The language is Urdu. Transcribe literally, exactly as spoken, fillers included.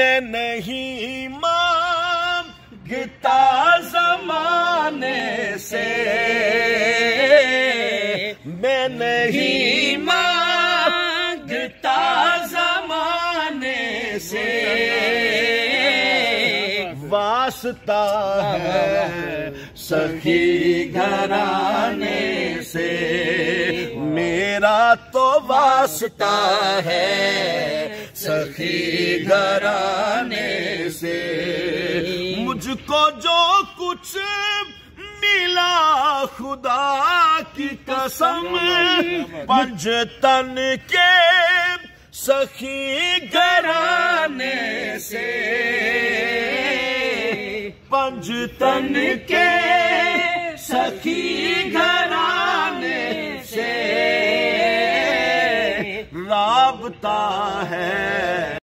میں نہیں مانگتا زمانے سے، میں نہیں مانگتا زمانے سے، واسطہ ہے سخی گھرانے سے، میرا تو واسطہ ہے سخی گھرانے سے، مجھ کو جو کچھ ملا خدا کی قسم، پنج تن کے سخی گھرانے سے، پنج تن کے سخی گھرانے سے رابطہ ہے۔